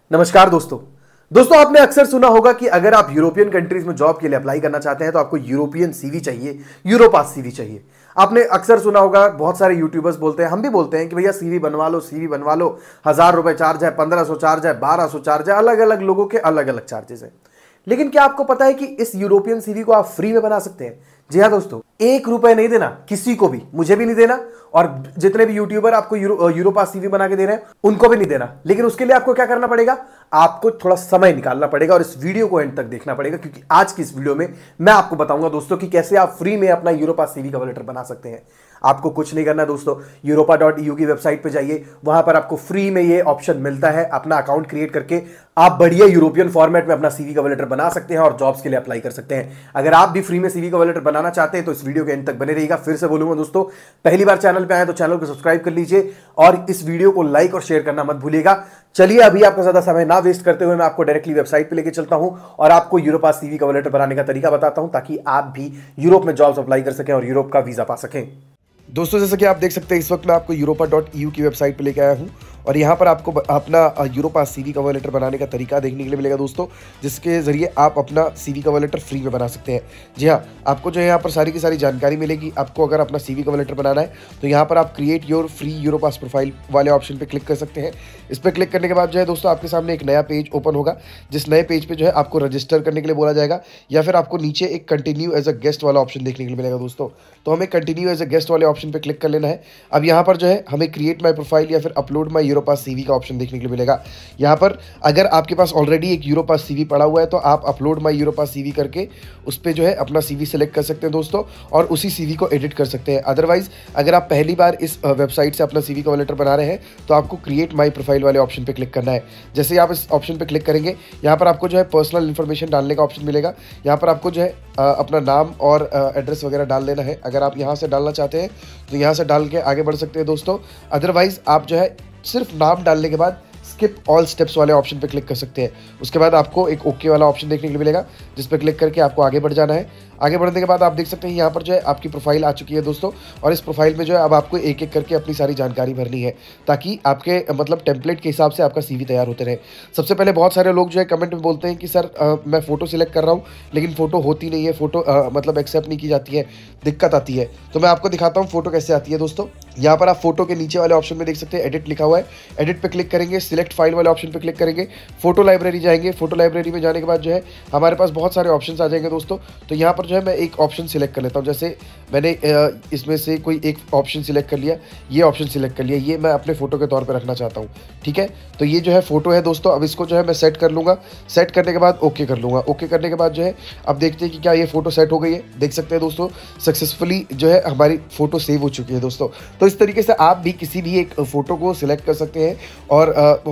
नमस्कार दोस्तों। आपने अक्सर सुना होगा कि अगर आप यूरोपियन कंट्रीज में जॉब के लिए अप्लाई करना चाहते हैं तो आपको यूरोपियन सीवी चाहिए, यूरोपास सीवी चाहिए। आपने अक्सर सुना होगा, बहुत सारे यूट्यूबर्स बोलते हैं, हम भी बोलते हैं कि भैया सीवी बनवा लो, सीवी बनवा लो। 1,000 रुपए चार्ज है, 1,500 चार्ज है, 1,200 चार्ज है, अलग अलग लोगों के अलग अलग चार्जेस है। लेकिन क्या आपको पता है कि इस यूरोपियन सीवी को आप फ्री में बना सकते हैं? जी हाँ दोस्तों, 1 रुपए नहीं देना किसी को भी, मुझे भी नहीं देना और जितने भी यूट्यूबर आपको यूरोपास सीवी बना के दे रहे हैं उनको भी नहीं देना। लेकिन उसके लिए आपको क्या करना पड़ेगा? आपको थोड़ा समय निकालना पड़ेगा और इस वीडियो को एंड तक देखना पड़ेगा, क्योंकि आज की इस वीडियो में मैं आपको बताऊंगा दोस्तों कि कैसे आप फ्री में अपना यूरोपास सीवी कवर लेटर बना सकते हैं। आपको कुछ नहीं करना दोस्तों, europa.eu की वेबसाइट पे जाइए, वहां पर आपको फ्री में ये ऑप्शन मिलता है। अपना अकाउंट क्रिएट करके आप बढ़िया यूरोपियन फॉर्मेट में अपना सीवी कवर लेटर बना सकते हैं और जॉब्स के लिए अप्लाई कर सकते हैं। अगर आप भी फ्री में सीवी कवर लेटर बनाना चाहते हैं तो इस वीडियो के एंड तक बने रहिएगा। फिर से बोलूंगा दोस्तों, पहली बार चैनल पे आए तो चैनल को सब्सक्राइब कर लीजिए और इस वीडियो को लाइक और शेयर करना मत भूलिएगा। चलिए अभी आपका ज्यादा समय ना वेस्ट करते हुए मैं आपको डायरेक्टली वेबसाइट पे लेके चलता हूं और आपको यूरोपास सीवी कवर लेटर बनाने का तरीका बताता हूं, ताकि आप भी यूरोप में जॉब्स अप्लाई कर सकें और यूरोप का वीजा पा सकें। दोस्तों, जैसा कि आप देख सकते हैं इस वक्त मैं आपको europa.eu की वेबसाइट पे लेके आया हूं और यहाँ पर आपको अपना यूरोपास सीवी कवर लेटर बनाने का तरीका देखने के लिए मिलेगा दोस्तों, जिसके जरिए आप अपना सीवी कवर लेटर फ्री में बना सकते हैं। जी हाँ, आपको जो है यहाँ पर सारी की सारी जानकारी मिलेगी। आपको अगर अपना सीवी कवर लेटर बनाना है तो यहाँ पर आप create your free Europass profile वाले ऑप्शन पर क्लिक कर सकते हैं। इस पर क्लिक करने के बाद जो है दोस्तों आपके सामने एक नया पेज ओपन होगा, जिस नए पेज पर जो है आपको रजिस्टर करने के लिए बोला जाएगा या फिर आपको नीचे एक कंटिन्यू एज अ गेस्ट वाला ऑप्शन देखने के लिए मिलेगा दोस्तों। तो हमें कंटिन्यू एज अ गेस्ट वाले ऑप्शन पर क्लिक कर लेना है। अब यहाँ पर जो है हमें क्रिएट माई प्रोफाइल या फिर अपलोड माई यूरोपास सीवी का ऑप्शन देखने के लिए मिलेगा। यहाँ पर अगर आपके पास ऑलरेडी एक यूरोपास सीवी पड़ा हुआ है तो आप अपलोड माई यूरोपास सीवी करके उस पर जो है अपना सीवी सेलेक्ट कर सकते हैं दोस्तों और उसी सीवी को एडिट कर सकते हैं। अदरवाइज अगर आप पहली बार इस वेबसाइट से अपना सीवी कवर लेटर बना रहे हैं तो आपको क्रिएट माई प्रोफाइल वाले ऑप्शन पर क्लिक करना है। जैसे ही आप इस ऑप्शन पर क्लिक करेंगे यहाँ पर आपको जो है पर्सनल इन्फॉर्मेशन डालने का ऑप्शन मिलेगा। यहाँ पर आपको जो है अपना नाम और एड्रेस वगैरह डाल देना है। अगर आप यहाँ से डालना चाहते हैं तो यहाँ से डाल के आगे बढ़ सकते हैं दोस्तों। अदरवाइज आप जो है सिर्फ नाम डालने के बाद स्किप ऑल स्टेप्स वाले ऑप्शन पे क्लिक कर सकते हैं। उसके बाद आपको एक ओके वाला ऑप्शन देखने के लिए मिलेगा, जिस पर क्लिक करके आपको आगे बढ़ जाना है। आगे बढ़ने के बाद आप देख सकते हैं यहाँ पर जो है आपकी प्रोफाइल आ चुकी है दोस्तों और इस प्रोफाइल में जो है अब आपको एक एक करके अपनी सारी जानकारी भरनी है, ताकि आपके मतलब टेम्पलेट के हिसाब से आपका सीवी तैयार होते रहे। सबसे पहले बहुत सारे लोग जो है कमेंट में बोलते हैं कि सर मैं फ़ोटो सिलेक्ट कर रहा हूँ लेकिन फ़ोटो होती नहीं है, फ़ोटो मतलब एक्सेप्ट नहीं की जाती है, दिक्कत आती है। तो मैं आपको दिखाता हूँ फ़ोटो कैसे आती है दोस्तों। यहाँ पर आप फोटो के नीचे वाले ऑप्शन में देख सकते हैं एडिट लिखा हुआ है। एडिट पे क्लिक करेंगे, सिलेक्ट फाइल वाले ऑप्शन पे क्लिक करेंगे, फोटो लाइब्रेरी जाएंगे। फोटो लाइब्रेरी में जाने के बाद जो है हमारे पास बहुत सारे ऑप्शंस आ जाएंगे दोस्तों। तो यहाँ पर जो है मैं एक ऑप्शन सिलेक्ट कर लेता हूँ। जैसे मैंने इसमें से कोई एक ऑप्शन सिलेक्ट कर लिया, ये ऑप्शन सिलेक्ट कर लिया, ये मैं अपने फोटो के तौर पर रखना चाहता हूँ। ठीक है, तो ये जो है फोटो है दोस्तों। अब इसको जो है मैं सेट कर लूँगा। सेट करने के बाद ओके कर लूँगा। ओके करने के बाद जो है अब देखते हैं कि क्या ये फोटो सेट हो गई है। देख सकते हैं दोस्तों सक्सेसफुली जो है हमारी फोटो सेव हो चुकी है दोस्तों। तो इस तरीके से आप भी किसी भी एक फ़ोटो को सिलेक्ट कर सकते हैं और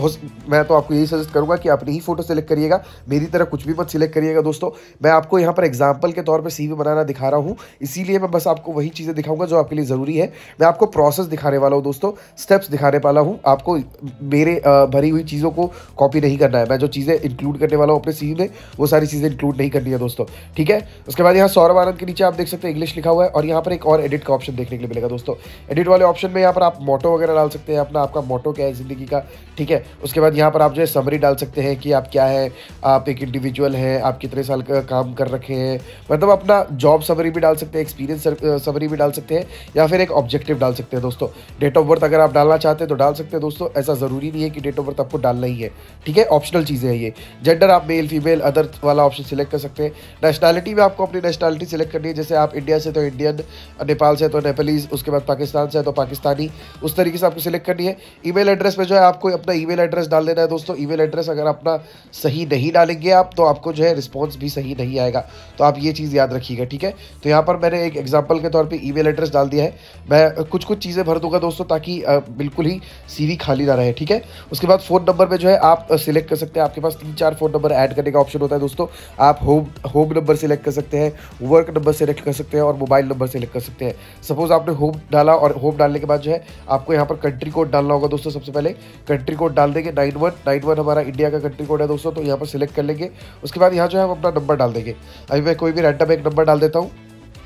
मैं तो आपको यही सजेस्ट करूंगा कि अपनी ही फ़ोटो सिलेक्ट करिएगा, मेरी तरह कुछ भी मत सिलेक्ट करिएगा दोस्तों। मैं आपको यहाँ पर एग्जांपल के तौर पे सीवी बनाना दिखा रहा हूँ, इसीलिए मैं बस आपको वही चीज़ें दिखाऊंगा जो आपके लिए ज़रूरी है। मैं आपको प्रोसेस दिखाने वाला हूँ दोस्तों, स्टेप्स दिखाने वाला हूँ। आपको मेरे भरी हुई चीज़ों को कॉपी नहीं करना है। मैं जो चीज़ें इंक्लूड करने वाला हूँ अपने सीवी में वो सारी चीज़ें इंक्लूड नहीं करनी है दोस्तों। ठीक है, उसके बाद यहाँ सौरभ आनंद के नीचे आप देख सकते हैं इंग्लिश लिखा हुआ है और यहाँ पर एक और एडिट का ऑप्शन देखने के लिए मिलेगा दोस्तों। एडिट वाले ऑप्शन में यहाँ पर आप मोटो वगैरह डाल सकते हैं, अपना आपका मोटो क्या है ज़िंदगी का। ठीक है, उसके बाद यहाँ पर आप जो है समरी डाल सकते हैं कि आप क्या है, आप एक इंडिविजुअल हैं, आप कितने साल का काम कर रखे हैं, मतलब अपना जॉब समरी भी डाल सकते हैं, एक्सपीरियंस समरी भी डाल सकते हैं या फिर एक ऑब्जेक्टिव डाल सकते हैं दोस्तों। डेट ऑफ बर्थ अगर आप डालना चाहते हैं तो डाल सकते हैं दोस्तों, ऐसा ज़रूरी नहीं है कि डेट ऑफ बर्थ आपको डालना ही है। ठीक है, ऑप्शनल चीज़ें हैं ये। जेंडर आप मेल फीमेल अदर वाला ऑप्शन सिलेक्ट कर सकते हैं। नेशनैलिटी में आपको अपनी नेशनैलिटी सिलेक्ट करनी है, जैसे आप इंडिया से तो इंडियन, नेपाल से तो नेपालीज, उसके बाद पाकिस्तान से तो पाकिस्तानी, उस तरीके से आपको सिलेक्ट करनी है। ईमेल एड्रेस में जो है आपको अपना ईमेल एड्रेस डाल देना है दोस्तों। ईमेल एड्रेस अगर अपना सही नहीं डालेंगे आप तो आपको जो है रिस्पांस भी सही नहीं आएगा, तो आप ये चीज़ याद रखिएगा। ठीक है, तो यहाँ पर मैंने एक एग्जांपल के तौर पे ईमेल एड्रेस डाल दिया है। मैं कुछ चीज़ें भर दूंगा दोस्तों ताकि बिल्कुल ही सीवी खाली ना रहे। ठीक है, उसके बाद फ़ोन नंबर में जो है आप सिलेक्ट कर सकते हैं। आपके पास 3-4 फ़ोन नंबर ऐड करने का ऑप्शन होता है दोस्तों। आप होम नंबर सिलेक्ट कर सकते हैं, वर्क नंबर सेलेक्ट कर सकते हैं और मोबाइल नंबर सेलेक्ट कर सकते हैं। सपोज आपने होम डाला और होम डालने के बाद जो है आपको यहाँ पर कंट्री कोड डालना होगा दोस्तों। सबसे पहले कंट्री कोड डाल देंगे 9191 हमारा इंडिया का कंट्री कोड है दोस्तों, तो यहाँ पर सिलेक्ट कर लेंगे। उसके बाद यहाँ जो है हम अपना नंबर डाल देंगे। अभी मैं कोई भी रैंडम एक नंबर डाल देता हूँ।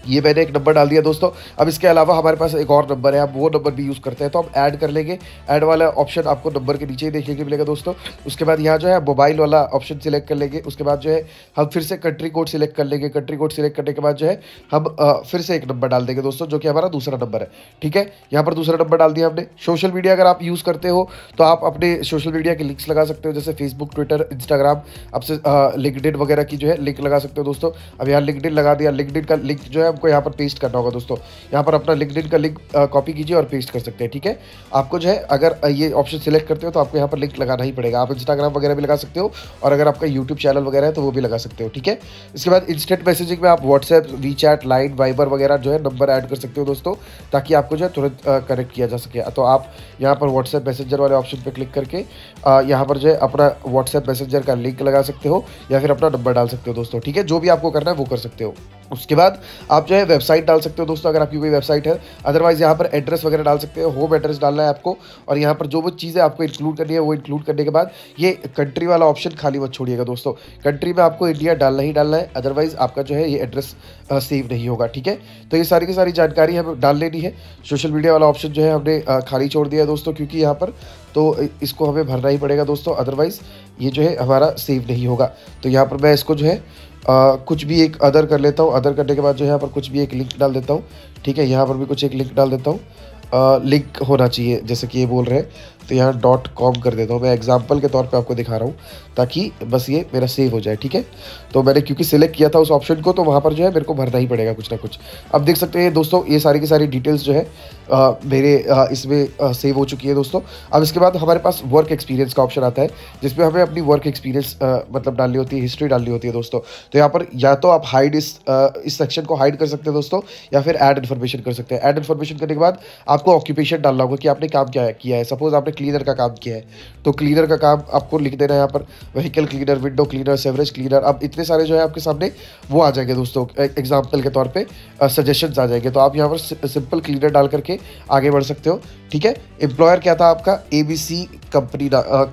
ये मैंने एक नंबर डाल दिया दोस्तों। अब इसके अलावा हमारे पास एक और नंबर है, आप वो नंबर भी यूज़ करते हैं तो हम ऐड कर लेंगे। ऐड वाला ऑप्शन आपको नंबर के नीचे ही देखने को मिलेगा दोस्तों। उसके बाद यहाँ जो है मोबाइल वाला ऑप्शन सिलेक्ट कर लेंगे। उसके बाद जो है हम फिर से कंट्री कोड सिलेक्ट कर लेंगे। कंट्री कोड सिलेक्ट करने के बाद जो है हम फिर से एक नंबर डाल देंगे दोस्तों, जो कि हमारा दूसरा नंबर है। ठीक है, यहाँ पर दूसरा नंबर डाल दिया हमने। सोशल मीडिया अगर आप यूज़ करते हो तो आप अपने सोशल मीडिया के लिंक्स लगा सकते हो, जैसे फेसबुक, ट्विटर, इंस्टाग्राम, आपसे लिंक्डइन वगैरह की जो है लिंक लगा सकते हो दोस्तों। अब यहाँ लिंक्डइन लगा दिया। लिंक्डइन का लिंक जो है हमको यहाँ पर पेस्ट करना होगा दोस्तों। यहाँ पर अपना लिंक्डइन का लिंक कॉपी कीजिए और पेस्ट कर सकते हैं। ठीक है, आपको जो है अगर ये ऑप्शन सिलेक्ट करते हो तो आपको यहाँ पर लिंक लगाना ही पड़ेगा। आप इंस्टाग्राम वगैरह भी लगा सकते हो और अगर आपका यूट्यूब चैनल वगैरह है तो वो भी लगा सकते हो। ठीक है, इसके बाद इंस्टेंट मैसेजिंग में आप व्हाट्सएप, वीचैट, लाइन, वाइबर वगैरह जो है नंबर ऐड कर सकते हो दोस्तों, ताकि आपको जो है तुरंत कनेक्ट किया जा सके। तो आप यहाँ पर व्हाट्सएप मैसेंजर वाले ऑप्शन पर क्लिक करके यहाँ पर जो है अपना व्हाट्सएप मैसेंजर का लिंक लगा सकते हो या फिर अपना नंबर डाल सकते हो दोस्तों। ठीक है, जो भी आपको करना है वो कर सकते हो। उसके बाद आप जो है वेबसाइट डाल सकते हो दोस्तों, अगर आपकी कोई वेबसाइट है। अदरवाइज यहाँ पर एड्रेस वगैरह डाल सकते हो, होम एड्रेस डालना है आपको। और यहाँ पर जो वो चीज़ें आपको इंक्लूड करनी है वो इंक्लूड करने के बाद ये कंट्री वाला ऑप्शन खाली मत छोड़िएगा दोस्तों। कंट्री में आपको इंडिया डालना ही डालना है, अदरवाइज आपका जो है ये एड्रेस सेव नहीं होगा। ठीक है, तो ये सारी की सारी जानकारी हमें डाल लेनी है। सोशल मीडिया वाला ऑप्शन जो है हमने खाली छोड़ दिया है दोस्तों, क्योंकि यहाँ पर तो इसको हमें भरना ही पड़ेगा दोस्तों, अदरवाइज़ ये जो है हमारा सेव नहीं होगा। तो यहाँ पर मैं इसको जो है कुछ भी एक अदर कर लेता हूँ। अदर करने के बाद जो है यहाँ पर कुछ भी एक लिंक डाल देता हूँ। ठीक है, यहाँ पर भी कुछ एक लिंक डाल देता हूँ। लिंक होना चाहिए जैसे कि ये बोल रहे हैं, तो यहाँ .com कर देता हूँ। मैं एग्जांपल के तौर पे आपको दिखा रहा हूँ ताकि बस ये मेरा सेव हो जाए। ठीक है, तो मैंने क्योंकि सिलेक्ट किया था उस ऑप्शन को, तो वहाँ पर जो है मेरे को भरना ही पड़ेगा कुछ ना कुछ। अब देख सकते हैं दोस्तों, ये सारी की सारी डिटेल्स जो है मेरे इसमें सेव हो चुकी है दोस्तों। अब इसके बाद हमारे पास वर्क एक्सपीरियंस का ऑप्शन आता है, जिसमें हमें अपनी वर्क एक्सपीरियंस मतलब डालनी होती है, हिस्ट्री डालनी होती है दोस्तों। तो यहाँ पर या तो आप हाइड इस सेक्शन को हाइड कर सकते हैं दोस्तों, या फिर ऐड इन्फॉर्मेशन कर सकते हैं। ऐड इन्फॉर्मेशन करने के बाद आपको ऑक्यूपेशन डालना होगा कि आपने काम क्या किया है। सपोज आपने क्लीनर का काम किया है, तो क्लीनर का काम आपको लिख देना है यहाँ पर, vehicle cleaner, window cleaner, sewerage cleaner. अब इतने सारे जो है आपके सामने वो आ जाएंगे दोस्तों, एग्जाम्पल के तौर पे सजेशंस आ जाएंगे। तो आप यहाँ पर सिंपल क्लीनर डाल करके आगे बढ़ सकते हो। ठीक है, एम्प्लॉयर क्या था आपका, ABC कंपनी,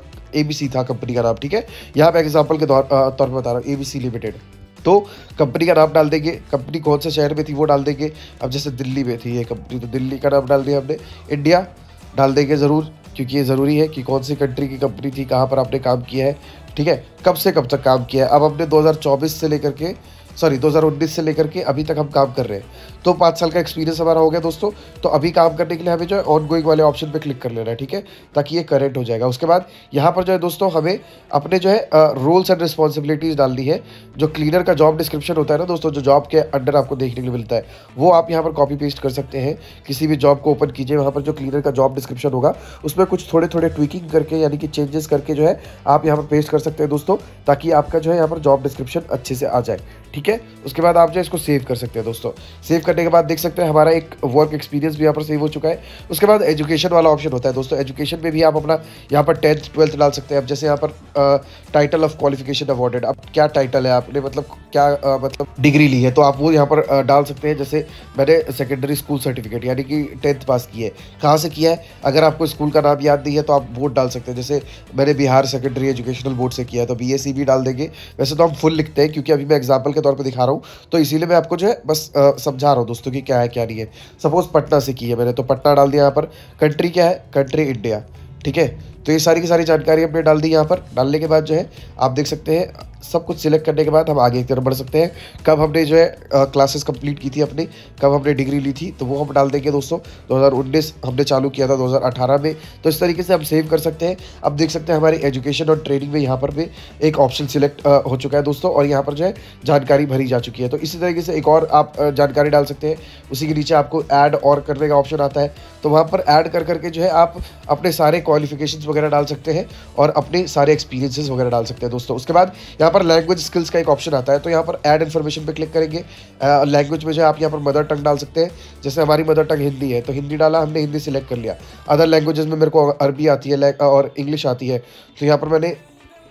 ABC था कंपनी का नाम। ठीक है, यहाँ पे एग्जाम्पल के तौर पर बता रहा हूँ, ABC लिमिटेड। तो कंपनी का नाम डाल देंगे, कंपनी कौन से शहर में थी वो डाल देंगे। अब जैसे दिल्ली में थी ये कंपनी, तो दिल्ली का नाम डाल दिया हमने। इंडिया डाल देंगे ज़रूर, क्योंकि ये ज़रूरी है कि कौन सी कंट्री की कंपनी थी, कहाँ पर आपने काम किया है। ठीक है, कब से कब तक काम किया है। अब हमने 2024 से लेकर के 2019 से लेकर के अभी तक हम काम कर रहे हैं, तो 5 साल का एक्सपीरियंस हमारा हो गया दोस्तों। तो अभी काम करने के लिए हमें जो है ऑन गोइंग वाले ऑप्शन पे क्लिक कर लेना है। ठीक है, ताकि ये करेक्ट हो जाएगा। उसके बाद यहाँ पर जो है दोस्तों हमें अपने जो है रोल्स एंड रिस्पॉन्सिबिलिटीज़ डालनी है। जो क्लीनर का जॉब डिस्क्रिप्शन होता है ना दोस्तों, जो जॉब के अंडर आपको देखने के लिए मिलता है, वो आप यहाँ पर कॉपी पेस्ट कर सकते हैं। किसी भी जॉब को ओपन कीजिए, वहाँ पर जो क्लीनर का जॉब डिस्क्रिप्शन होगा उसमें कुछ थोड़े थोड़े ट्विकिंग करके, यानी कि चेंजेस करके जो है आप यहाँ पर पेस्ट कर सकते हैं दोस्तों, ताकि आपका जो है यहाँ पर जॉब डिस्क्रिप्शन अच्छे से आ जाए। ठीक है, उसके बाद आप जो इसको सेव कर सकते हैं दोस्तों। सेव करने के बाद देख सकते हैं हमारा एक वर्क एक्सपीरियंस भी यहाँ पर सेव हो चुका है। उसके बाद एजुकेशन वाला ऑप्शन होता है दोस्तों। एजुकेशन में भी आप अपना यहाँ पर 10th 12th डाल सकते हैं। अब जैसे यहाँ पर टाइटल ऑफ क्वालिफिकेशन अवॉर्डेड, अब क्या टाइटल है आपने, मतलब क्या मतलब डिग्री ली है, तो आप वो यहाँ पर डाल सकते हैं। जैसे मैंने सेकेंडरी स्कूल सर्टिफिकेट यानी कि 10th पास की है, कहाँ से किया है। अगर आपको स्कूल का नाम याद नहीं है तो आप बोर्ड डाल सकते हैं। जैसे मैंने बिहार सेकेंडरी एजुकेशनल बोर्ड से किया है, तो BACB डाल देंगे। वैसे तो हम फुल लिखते हैं, क्योंकि अभी मैं एग्जाम्पल के तौर पर दिखा रहा हूँ, तो इसीलिए मैं आपको जो है बस समझा रहा हूँ दोस्तों कि क्या है क्या नहीं है। सपोज पटना से की है मैंने, तो पटना डाल दिया। यहाँ पर कंट्री क्या है, कंट्री इंडिया। ठीक है, तो ये सारी की सारी जानकारी हमने डाल दी। यहाँ पर डालने के बाद जो है आप देख सकते हैं सब कुछ सिलेक्ट करने के बाद हम आगे की तरफ बढ़ सकते हैं। कब हमने जो है क्लासेस कंप्लीट की थी अपनी, कब हमने डिग्री ली थी, तो वो हम डाल देंगे दोस्तों। 2019 हमने चालू किया था 2018 में, तो इस तरीके से हम सेव कर सकते हैं। अब देख सकते हैं हमारी एजुकेशन और ट्रेनिंग में यहाँ पर भी एक ऑप्शन सिलेक्ट हो चुका है दोस्तों, और यहाँ पर जो है जानकारी भरी जा चुकी है। तो इसी तरीके से एक और आप जानकारी डाल सकते हैं। उसी के नीचे आपको ऐड और करने का ऑप्शन आता है, तो वहाँ पर ऐड कर करके जो है आप अपने सारे क्वालिफिकेशंस वगैरह डाल सकते हैं और अपने सारे एक्सपीरियंसेस वगैरह डाल सकते हैं दोस्तों। उसके बाद यहाँ पर लैंग्वेज स्किल्स का एक ऑप्शन आता है, तो यहाँ पर ऐड इन्फॉर्मेशन पे क्लिक करेंगे। लैंग्वेज में जो है आप यहाँ पर मदर टंग डाल सकते हैं। जैसे हमारी मदर टंग हिंदी है, तो हिंदी डाला हमने, हिंदी सिलेक्ट कर लिया। अदर लैंग्वेजेस में मेरे को अरबी आती है और इंग्लिश आती है, तो यहाँ पर मैंने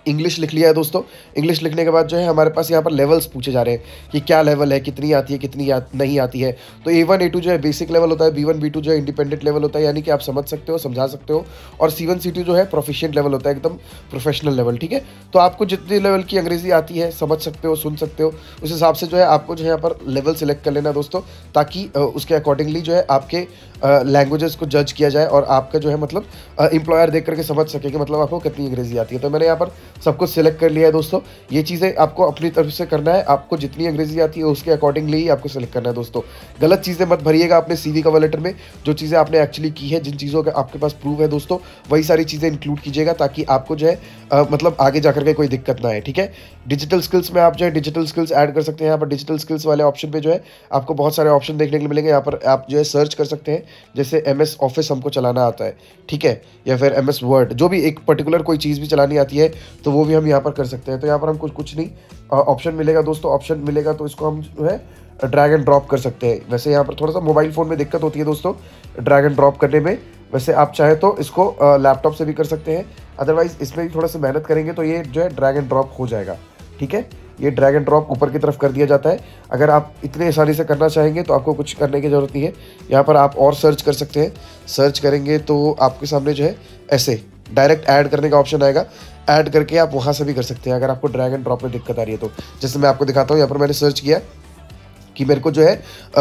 इंग्लिश लिख लिया है दोस्तों। इंग्लिश लिखने के बाद जो है हमारे पास यहाँ पर लेवल्स पूछे जा रहे हैं कि क्या लेवल है, कितनी आती है, कितनी नहीं आती है। तो A1 A2 जो है बेसिक लेवल होता है, B1 B2 जो है इंडिपेंडेंट लेवल होता है, यानी कि आप समझ सकते हो, समझा सकते हो। और C1 C2 जो है प्रोफिशिएंट लेवल होता है, एकदम प्रोफेशनल लेवल, ठीक है। तो आपको जितनी लेवल की अंग्रेजी आती है, समझ सकते हो, सुन सकते हो, उस हिसाब से जो है आपको जो है यहाँ पर लेवल सिलेक्ट कर लेना दोस्तों, ताकि उसके अकॉर्डिंगली जो है आपके लैंग्वेजेस को जज किया जाए और आपका जो है मतलब एम्प्लॉयर देख करके समझ सके कि मतलब आपको कितनी अंग्रेजी आती है। तो मैंने यहाँ पर सब कुछ सिलेक्ट कर लिया है दोस्तों। ये चीज़ें आपको अपनी तरफ से करना है, आपको जितनी अंग्रेजी आती है उसके अकॉर्डिंगली ही आपको सिलेक्ट करना है दोस्तों। गलत चीज़ें मत भरिएगा अपने CV कवर लेटर में। जो चीज़ें आपने एक्चुअली की है, जिन चीज़ों का आपके पास प्रूफ है दोस्तों, वही सारी चीज़ें इंक्लूड कीजिएगा, ताकि आपको जो है मतलब आगे जाकर के कोई दिक्कत ना आए, ठीक है। डिजिटल स्किल्स में आप जो है डिजिटल स्किल्स ऐड कर सकते हैं। यहाँ पर डिजिटल स्किल्स वाले ऑप्शन पे जो है आपको बहुत सारे ऑप्शन देखने के लिए मिलेंगे। यहाँ पर आप जो है सर्च कर सकते हैं, जैसे MS ऑफिस हमको चलाना आता है, ठीक है, या फिर MS वर्ड, जो भी एक पर्टिकुलर कोई चीज़ भी चलानी आती है तो वो भी हम यहाँ पर कर सकते हैं। तो यहाँ पर हम कुछ नहीं ऑप्शन मिलेगा दोस्तों, ऑप्शन मिलेगा तो इसको हम जो है ड्रैग एंड ड्रॉप कर सकते हैं। वैसे यहाँ पर थोड़ा सा मोबाइल फ़ोन में दिक्कत होती है दोस्तों ड्रैग एंड ड्रॉप करने में, वैसे आप चाहे तो इसको लैपटॉप से भी कर सकते हैं। अदरवाइज़ इसमें भी थोड़ा सा मेहनत करेंगे तो ये जो है ड्रैग एंड ड्रॉप हो जाएगा, ठीक है। ये ड्रैग एंड ड्रॉप ऊपर की तरफ कर दिया जाता है। अगर आप इतने आसानी से करना चाहेंगे तो आपको कुछ करने की ज़रूरत नहीं है। यहाँ पर आप और सर्च कर सकते हैं। सर्च करेंगे तो आपके सामने जो है ऐसे डायरेक्ट ऐड करने का ऑप्शन आएगा। ऐड करके आप वहाँ से भी कर सकते हैं अगर आपको ड्रैग एंड ड्रॉप में दिक्कत आ रही है तो। जैसे मैं आपको दिखाता हूँ, यहाँ पर मैंने सर्च किया कि मेरे को जो है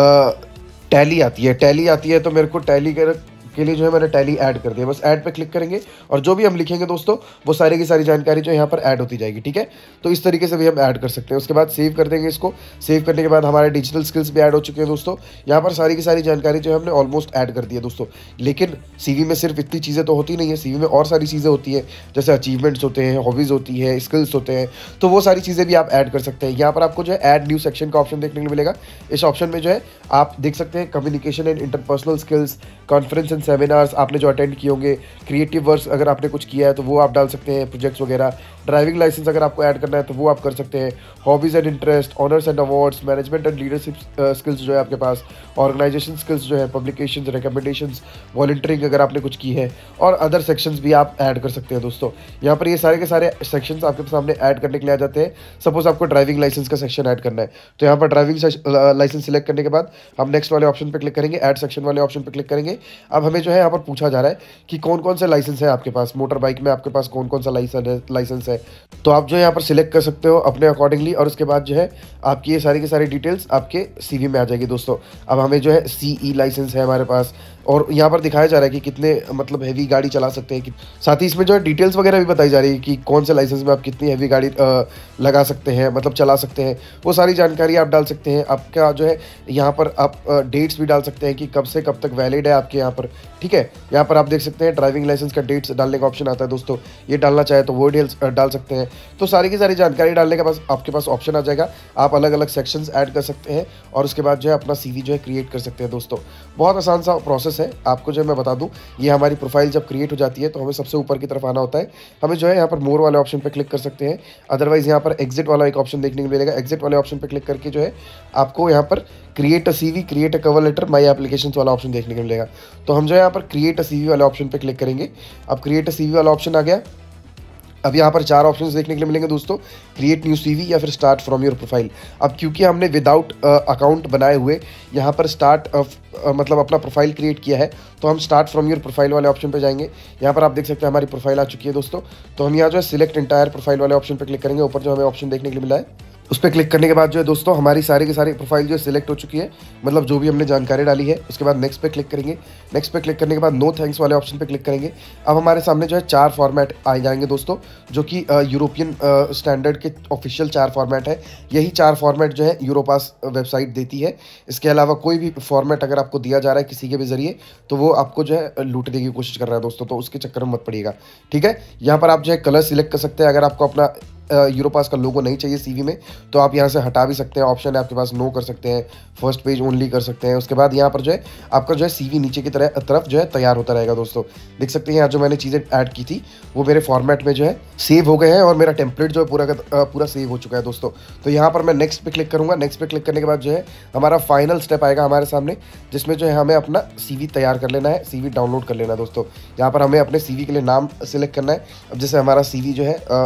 टैली आती है, टैली आती है, तो मेरे को टैली के लिए जो है मैंने टैली ऐड कर दिया। बस ऐड पे क्लिक करेंगे और जो भी हम लिखेंगे दोस्तों वो सारी की सारी जानकारी जो यहाँ पर ऐड होती जाएगी, ठीक है। तो इस तरीके से भी हम ऐड कर सकते हैं। उसके बाद सेव कर देंगे इसको। सेव करने के बाद हमारे डिजिटल स्किल्स भी ऐड हो चुके हैं दोस्तों। यहाँ पर सारी की सारी जानकारी जो है हमने ऑलमोस्ट ऐड कर दी है दोस्तों। लेकिन CV में सिर्फ इतनी चीज़ें तो होती नहीं है, CV में और सारी चीज़ें होती है, जैसे अचीवमेंट्स होते हैं, हॉबीज़ होती है, स्किल्स होते हैं, तो वो सारी चीज़ें भी आप ऐड कर सकते हैं। यहाँ पर आपको जो है ऐड न्यू सेक्शन का ऑप्शन देखने को मिलेगा। इस ऑप्शन में जो है आप देख सकते हैं communication and interpersonal skills, conference and seminars आपने अटेंड किए होंगे, क्रिएटिव वर्क अगर आपने कुछ किया है तो वो आप डाल सकते हैं, प्रोजेक्ट्स वगैरह, ड्राइविंग लाइसेंस अगर आपको ऐड करना है तो वो आप कर सकते हैं, hobbies and interest, honours and awards, management and leadership skills जो है आपके पास, ऑर्गेनाइजेशन स्किल्स जो है, पब्लिकेशंस, रिकमेंडेशंस, वॉलंटियरिंग अगर आपने कुछ की है, और अदर सेक्शंस भी आप ऐड कर सकते हैं दोस्तों। यहाँ पर ये सारे के सारे सेक्शंस आपके सामने ऐड करने के लिए आ जाते हैं। सपोज आपको ड्राइविंग लाइसेंस का सेक्शन ऐड करना है तो यहाँ पर ड्राइविंग लाइसेंस सिलेक्ट करने के बाद हम नेक्स्ट वाले ऑप्शन पर क्लिक करेंगे, ऐड सेक्शन वाले ऑप्शन पर क्लिक करेंगे। अब हमें जो है यहाँ पर पूछा जा रहा है कि कौन कौन से लाइसेंस है आपके पास, मोटर बाइक में आपके पास कौन कौन सा लाइसेंस है। तो आप जो है यहाँ पर सिलेक्ट कर सकते हो अपने अकॉर्डिंगली, और उसके बाद जो है आपकी ये सारी की सारी डिटेल्स आपके CV में आ जाएगी दोस्तों। अब हमें जो है CE लाइसेंस है हमारे पास, और यहाँ पर दिखाया जा रहा है कि कितने मतलब हैवी गाड़ी चला सकते हैं। साथ ही इसमें जो है डिटेल्स वगैरह भी बताई जा रही है कि कौन से लाइसेंस में आप कितनी हैवी गाड़ी लगा सकते हैं, मतलब चला सकते हैं, वो सारी जानकारी आप डाल सकते हैं। आपका जो है यहाँ पर आप डेट्स भी डाल सकते हैं कि कब से कब तक वैलिड है आपके यहाँ पर, ठीक है। यहाँ पर आप देख सकते हैं ड्राइविंग लाइसेंस का डेट्स डालने का ऑप्शन आता है दोस्तों, ये डालना चाहे तो वो डिटेल्स डाल सकते हैं। तो सारी की सारी जानकारी डालने के बाद आपके पास ऑप्शन आ जाएगा, आप अलग अलग सेक्शंस ऐड कर सकते हैं और उसके बाद जो है अपना CV जो है क्रिएट कर सकते हैं दोस्तों। बहुत आसान सा प्रोसेस है। आपको जो है मैं बता दूं, ये हमारी प्रोफाइल जब क्रिएट हो जाती है तो हमें सबसे ऊपर की तरफ आना होता है। हमें जो है यहाँ पर मोर वाले ऑप्शन पर क्लिक कर सकते हैं, अदरवाइज यहाँ पर एग्जिट वाला एक ऑप्शन देखने को मिलेगा। एग्जिट वाले ऑप्शन पर क्लिक करके जो है आपको यहाँ पर create a CV, create a cover letter, my application वाला ऑप्शन देखने को मिलेगा। तो हम जो है यहाँ पर क्रिएट अ CV वाले ऑप्शन पर क्लिक करेंगे। अब क्रिएट अ CV वाला ऑप्शन आ गया। अब यहाँ पर 4 ऑप्शंस देखने के लिए मिलेंगे दोस्तों, क्रिएट न्यू CV या फिर स्टार्ट फ्रॉम योर प्रोफाइल। अब क्योंकि हमने विदाउट अकाउंट बनाए हुए यहाँ पर स्टार्ट मतलब अपना प्रोफाइल क्रिएट किया है, तो हम स्टार्ट फ्रॉम योर प्रोफाइल वाले ऑप्शन पे जाएंगे। यहाँ पर आप देख सकते हैं हमारी प्रोफाइल आ चुकी है दोस्तों। तो हम यहाँ जो है सिलेक्ट इंटायर प्रोफाइल वाले ऑप्शन पे क्लिक करेंगे। ऊपर जो हमें ऑप्शन देखने के लिए मिला है उस पर क्लिक करने के बाद जो है दोस्तों हमारी सारी की सारी प्रोफाइल जो है सिलेक्ट हो चुकी है, मतलब जो भी हमने जानकारी डाली है। उसके बाद नेक्स्ट पे क्लिक करेंगे। नेक्स्ट पे क्लिक करने के बाद नो थैंक्स वाले ऑप्शन पे क्लिक करेंगे। अब हमारे सामने जो है 4 फॉर्मेट आ जाएंगे दोस्तों, जो कि यूरोपियन स्टैंडर्ड के ऑफिशियल 4 फॉर्मेट है। यही 4 फॉर्मेट जो है यूरोपास वेबसाइट देती है। इसके अलावा कोई भी फॉर्मेट अगर आपको दिया जा रहा है किसी के भी जरिए तो वो आपको जो है लूटने की कोशिश कर रहा है दोस्तों, तो उसके चक्कर में मत पड़िएगा, ठीक है। यहाँ पर आप जो है कलर सिलेक्ट कर सकते हैं। अगर आपको अपना यूरोपास का लोगो नहीं चाहिए CV में तो आप यहाँ से हटा भी सकते हैं। ऑप्शन है आपके पास, नो कर सकते हैं, फर्स्ट पेज ओनली कर सकते हैं। उसके बाद यहाँ पर जो है आपका जो है CV नीचे की तरफ जो है तैयार होता रहेगा दोस्तों। देख सकते हैं यहाँ जो मैंने चीज़ें ऐड की थी वो मेरे फॉर्मेट में जो है सेव हो गए हैं और मेरा टेम्पलेट जो है पूरा सेव हो चुका है दोस्तों। तो यहाँ पर मैं नेक्स्ट पे क्लिक करूँगा। नेक्स्ट पे क्लिक करने के बाद जो है हमारा फाइनल स्टेप आएगा हमारे सामने, जिसमें जो है हमें अपना CV तैयार कर लेना है, CV डाउनलोड कर लेना है दोस्तों। यहाँ पर हमें अपने CV के लिए नाम सिलेक्ट करना है। अब जैसे हमारा CV जो है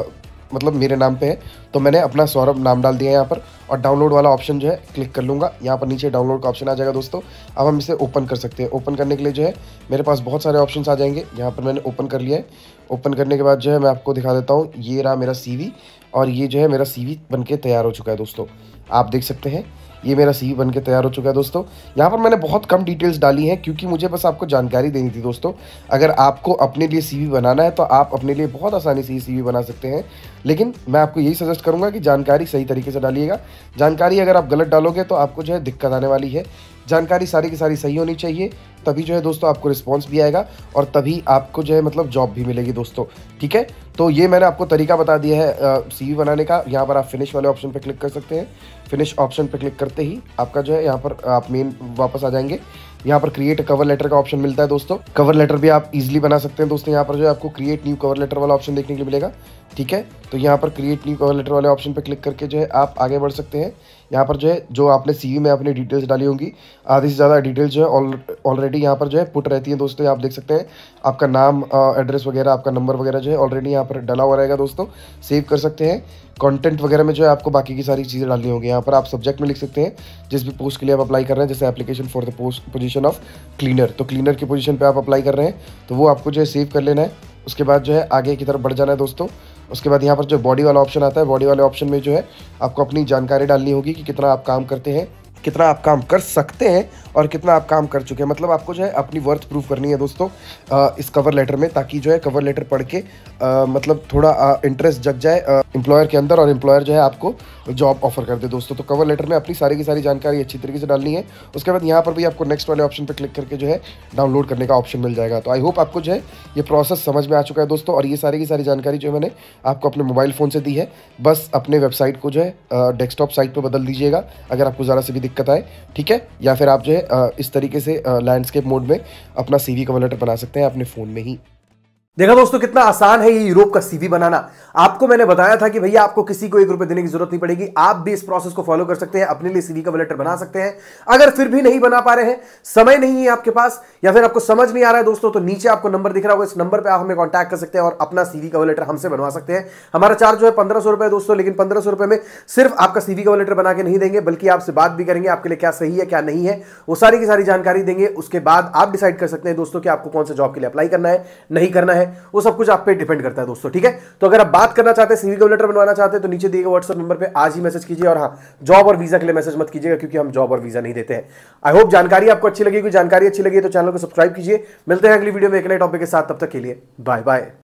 मतलब मेरे नाम पे है, तो मैंने अपना सौरभ नाम डाल दिया यहाँ पर और डाउनलोड वाला ऑप्शन जो है क्लिक कर लूँगा। यहाँ पर नीचे डाउनलोड का ऑप्शन आ जाएगा दोस्तों। अब हम इसे ओपन कर सकते हैं। ओपन करने के लिए जो है मेरे पास बहुत सारे ऑप्शंस आ जाएंगे। यहाँ पर मैंने ओपन कर लिया है। ओपन करने के बाद जो है मैं आपको दिखा देता हूँ, ये रहा मेरा CV और ये जो है मेरा CV बन के तैयार हो चुका है दोस्तों। आप देख सकते हैं ये मेरा CV बन के तैयार हो चुका है दोस्तों। यहाँ पर मैंने बहुत कम डिटेल्स डाली हैं क्योंकि मुझे बस आपको जानकारी देनी थी दोस्तों। अगर आपको अपने लिए CV बनाना है तो आप अपने लिए बहुत आसानी से ये CV बना सकते हैं, लेकिन मैं आपको यही सजेस्ट करूँगा कि जानकारी सही तरीके से डालिएगा। जानकारी अगर आप गलत डालोगे तो आपको जो है दिक्कत आने वाली है। जानकारी सारी की सारी सही होनी चाहिए, तभी जो है दोस्तों आपको रिस्पॉन्स भी आएगा और तभी आपको जो है मतलब जॉब भी मिलेगी दोस्तों। ठीक है, तो ये मैंने आपको तरीका बता दिया है CV बनाने का। यहाँ पर आप फिनिश वाले ऑप्शन पे क्लिक कर सकते हैं। फिनिश ऑप्शन पे क्लिक करते ही आपका जो है यहाँ पर आप मेन वापस आ जाएंगे। यहाँ पर क्रिएट कवर लेटर का ऑप्शन मिलता है दोस्तों। कवर लेटर भी आप इजीली बना सकते हैं दोस्तों। यहाँ पर जो है आपको क्रिएट न्यू कवर लेटर वाला ऑप्शन देखने के लिए मिलेगा। ठीक है, तो यहाँ पर क्रिएट न्यू कवर लेटर वाले ऑप्शन पर क्लिक करके जो है आप आगे बढ़ सकते हैं। यहाँ पर जो है जो आपने CV में अपनी डिटेल्स डाली होंगी, आधी से ज़्यादा डिटेल्स जो है ऑलरेडी यहाँ पर जो है पुट रहती है दोस्तों। आप देख सकते हैं आपका नाम, एड्रेस वगैरह, आपका नंबर वगैरह जो है ऑलरेडी यहाँ पर डला हुआ रहेगा दोस्तों। सेव कर सकते हैं। कंटेंट वगैरह में जो है आपको बाकी की सारी चीज़ें डालनी होंगी। यहाँ पर आप सब्जेक्ट में लिख सकते हैं जिस भी पोस्ट के लिए आप अप्लाई कर रहे हैं, जैसे application for the post position of cleaner, तो क्लीनर की पोजीशन पे आप अप्लाई कर रहे हैं तो वो आपको जो है सेव कर लेना है। उसके बाद जो है आगे की तरफ बढ़ जाना है दोस्तों। उसके बाद यहाँ पर जो बॉडी वाला ऑप्शन आता है, बॉडी वाले ऑप्शन में जो है आपको अपनी जानकारी डालनी होगी कि कितना आप काम करते हैं, कितना आप काम कर सकते हैं और कितना आप काम कर चुके हैं। मतलब आपको जो है अपनी वर्थ प्रूफ करनी है दोस्तों इस कवर लेटर में, ताकि जो है कवर लेटर पढ़ के मतलब थोड़ा इंटरेस्ट जग जाए एम्प्लॉयर के अंदर और एम्प्लॉयर जो है आपको जॉब ऑफर कर दे दोस्तों। तो कवर लेटर में अपनी सारी की सारी जानकारी अच्छी तरीके से डालनी है। उसके बाद यहाँ पर भी आपको नेक्स्ट वाले ऑप्शन पर क्लिक करके जो है डाउनलोड करने का ऑप्शन मिल जाएगा। तो आई होप आपको जो है ये प्रोसेस समझ में आ चुका है दोस्तों। और ये सारी की सारी जानकारी जो मैंने आपको अपने मोबाइल फ़ोन से दी है, बस अपने वेबसाइट को जो है डेस्कटॉप साइट पर बदल दीजिएगा अगर आपको ज़रा से भी दिक्कत आए। ठीक है, या फिर आप जो है इस तरीके से लैंडस्केप मोड में अपना CV कवर लेटर बना सकते हैं अपने फ़ोन में ही। देखा दोस्तों कितना आसान है ये यूरोप का CV बनाना। आपको मैंने बताया था कि भैया आपको किसी को 1 रुपए देने की जरूरत नहीं पड़ेगी, आप भी इस प्रोसेस को फॉलो कर सकते हैं, अपने लिए CV कवर लेटर बना सकते हैं। अगर फिर भी नहीं बना पा रहे हैं, समय नहीं है आपके पास, या फिर आपको समझ नहीं आ रहा है दोस्तों, तो नीचे आपको नंबर दिख रहा होगा, इस नंबर पर आप हमें कॉन्टैक्ट कर सकते हैं और अपना CV कवर लेटर हमसे बनवा सकते हैं। हमारा चार्ज जो है 1500 रुपए दोस्तों, लेकिन 1500 रुपए में सिर्फ आपका CV कवर लेटर बना के नहीं देंगे, बल्कि आपसे बात भी करेंगे आपके लिए क्या सही है क्या नहीं है, वो सारी की सारी जानकारी देंगे। उसके बाद आप डिसाइड कर सकते हैं दोस्तों कि आपको कौन से जॉब के लिए अप्लाई करना है, नहीं करना है, वो सब कुछ आप पे डिपेंड करता है दोस्तों। ठीक है, तो अगर आप बात करना चाहते हैं, CV कवर लेटर बनवाना चाहते हैं, तो नीचे दिए गए व्हाट्सएप नंबर पे आज ही मैसेज कीजिए। और हाँ, जॉब और वीजा के लिए मैसेज मत कीजिएगा क्योंकि हम जॉब और वीजा नहीं देते हैं। आई होप जानकारी आपको अच्छी लगी। जानकारी अच्छी लगी तो चैनल को सब्सक्राइब कीजिए। मिलते हैं अगली वीडियो में एक नए टॉपिक के साथ, तब तक के लिए बाय बाय।